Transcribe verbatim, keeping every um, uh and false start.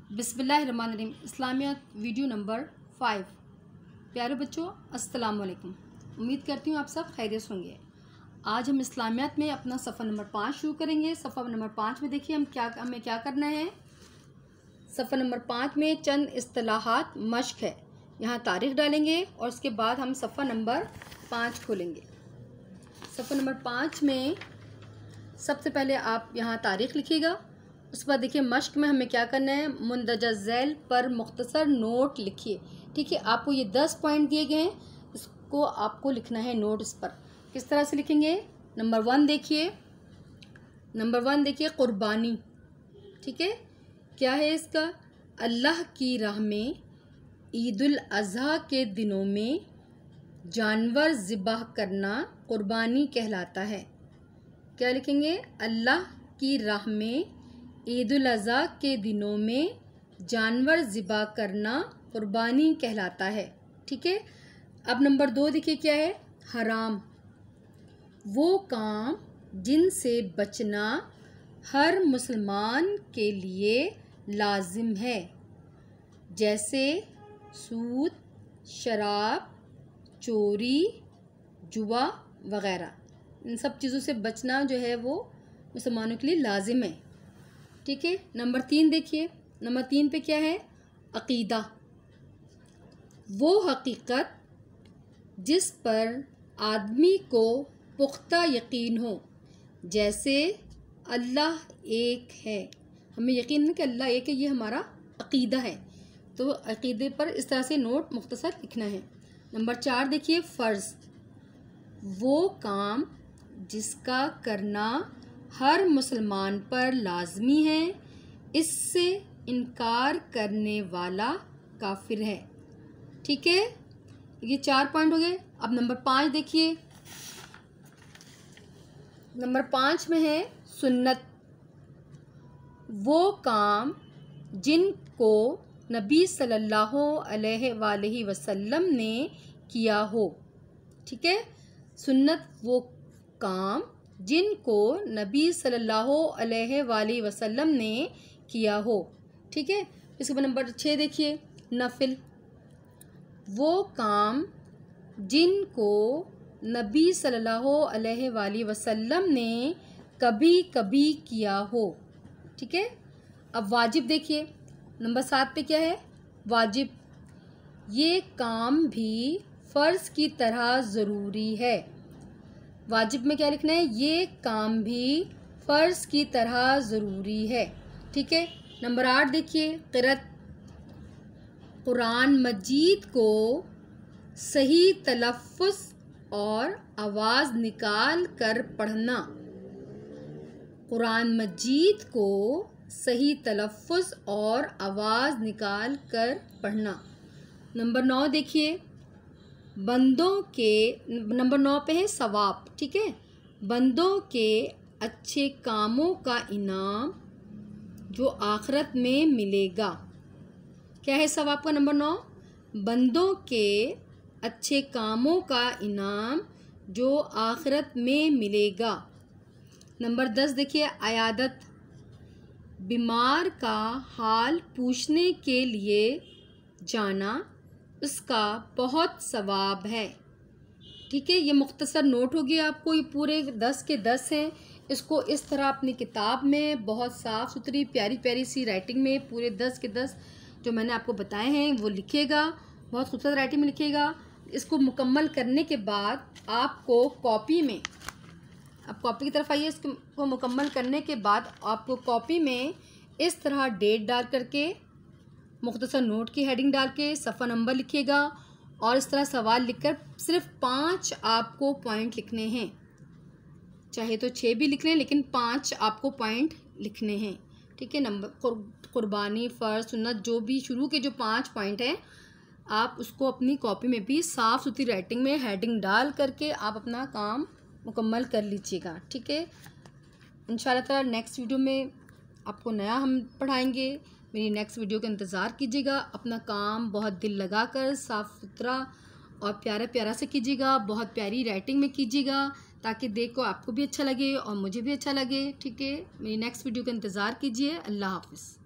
बिस्मिल्लाहिर्रहमानिर्रहीम। इस्लामियात video number five. प्यारे बच्चों, अस्सलाम वालेकुम। उम्मीद करती हूँ आप सब खैरियत होंगे। आज हम इस्लामियात में अपना सफ़ा नंबर पाँच शुरू करेंगे। सफ़ा नंबर पाँच में देखिए हम क्या हमें क्या करना है। सफ़ा नंबर पाँच में चंद इस्तिलाहात मश्क है। यहाँ तारीख़ डालेंगे और उसके बाद हम सफ़ा नंबर पाँच खोलेंगे। सफ़ा नंबर पाँच में सबसे पहले आप यहाँ तारीख़ लिखिएगा। उसके बाद देखिए मश्क में हमें क्या करना है, मुंदरजा झैल पर मुख्तसर नोट लिखिए। ठीक है, आपको ये दस पॉइंट दिए गए हैं, इसको आपको लिखना है नोट इस पर। किस तरह से लिखेंगे? नंबर वन देखिए, नंबर वन देखिए कुर्बानी। ठीक है, क्या है इसका? अल्लाह की राह में ईद-उल अज़हा के दिनों में जानवर ज़िबाह करना कुर्बानी कहलाता है। क्या लिखेंगे? अल्लाह की राह में ईद-उल अज़हा के दिनों में जानवर ज़िबाह करना कुर्बानी कहलाता है। ठीक है, अब नंबर दो देखिए क्या है? हराम, वो काम जिनसे बचना हर मुसलमान के लिए लाजिम है, जैसे सूद, शराब, चोरी, जुआ वगैरह। इन सब चीज़ों से बचना जो है वो मुसलमानों के लिए लाजिम है। ठीक है, नंबर तीन देखिए, नंबर तीन पे क्या है? अकीदा, वो हकीकत जिस पर आदमी को पुख्ता यकीन हो, जैसे अल्लाह एक है। हमें यकीन है कि अल्लाह एक है, ये हमारा अकीदा है। तो अकीदे पर इस तरह से नोट मुख्तसर लिखना है। नंबर चार देखिए फ़र्ज़, वो काम जिसका करना हर मुसलमान पर लाजमी है, इससे इनकार करने वाला काफिर है। ठीक है, ये चार पॉइंट हो गए। अब नंबर पाँच देखिए, नंबर पाँच में है सुन्नत, वो काम जिनको नबी सल्लल्लाहु अलैहि वसल्लम ने किया हो। ठीक है, सुन्नत वो काम जिनको नबी सल्लल्लाहु अलैहि वसल्लम ने किया हो। ठीक है, इसके बाद नंबर छः देखिए नफिल, वो काम जिनको नबी सल्लल्लाहु अलैहि वसल्लम ने कभी कभी किया हो। ठीक है, अब वाजिब देखिए, नंबर सात पे क्या है? वाजिब, ये काम भी फ़र्ज़ की तरह ज़रूरी है। वाजिब में क्या लिखना है? ये काम भी फ़र्ज़ की तरह ज़रूरी है। ठीक है, नंबर आठ देखिए क़िरात, कुरान मजीद को सही तलफ़्फ़ुज़ और आवाज़ निकाल कर पढ़ना। कुरान मजीद को सही तलफ़्फ़ुज़ और आवाज़ निकाल कर पढ़ना। नंबर नौ देखिए बंदों के, नंबर नौ पे है सवाब। ठीक है, बंदों के अच्छे कामों का इनाम जो आखिरत में मिलेगा। क्या है सवाब का? नंबर नौ, बंदों के अच्छे कामों का इनाम जो आखिरत में मिलेगा। नंबर दस देखिए अयादत, बीमार का हाल पूछने के लिए जाना, उसका बहुत सवाब है। ठीक है, ये मुख्तसर नोट हो गया आपको। ये पूरे दस के दस हैं। इसको इस तरह अपनी किताब में बहुत साफ़ सुथरी प्यारी प्यारी सी राइटिंग में पूरे दस के दस जो मैंने आपको बताए हैं वो लिखिएगा। बहुत खूबसूरत राइटिंग में लिखिएगा। इसको मुकम्मल करने के बाद आपको कॉपी में, आप कॉपी की तरफ आइए, इसको मुकम्मल करने के बाद आपको कॉपी में इस तरह डेट डाल करके मुख्तसर नोट की हेडिंग डाल के सफ़ा नंबर लिखिएगा और इस तरह सवाल लिखकर सिर्फ पाँच आपको पॉइंट लिखने हैं। चाहे तो छः भी लिख लें, लेकिन पाँच आपको पॉइंट लिखने हैं। ठीक है, नंबर कुर्बानी, फ़र्ज़, सुन्नत, जो भी शुरू के जो पाँच पॉइंट हैं आप उसको अपनी कॉपी में भी साफ़ सुथरी राइटिंग में हेडिंग डाल करके आप अपना काम मुकम्मल कर लीजिएगा। ठीक है, इंशाअल्लाह ताला नेक्स्ट वीडियो में आपको नया हम पढ़ाएंगे। मेरी नेक्स्ट वीडियो का इंतज़ार कीजिएगा। अपना काम बहुत दिल लगाकर साफ़ सुथरा और प्यारा प्यारा से कीजिएगा। बहुत प्यारी राइटिंग में कीजिएगा ताकि देख को आपको भी अच्छा लगे और मुझे भी अच्छा लगे। ठीक है, मेरी नेक्स्ट वीडियो का इंतज़ार कीजिए। अल्लाह हाफ़िज़।